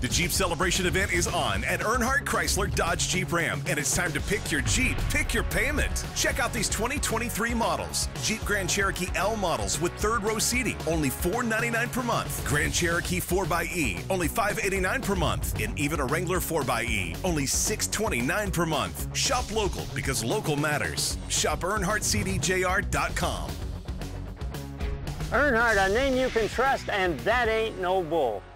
The Jeep Celebration event is on at Earnhardt Chrysler Dodge Jeep Ram, and it's time to pick your Jeep, pick your payment. Check out these 2023 models. Jeep Grand Cherokee L models with third row seating, only $499 per month. Grand Cherokee 4xE, only $589 per month. And even a Wrangler 4xE, only $629 per month. Shop local because local matters. Shop EarnhardtCDJR.com. Earnhardt, a name you can trust, and that ain't no bull.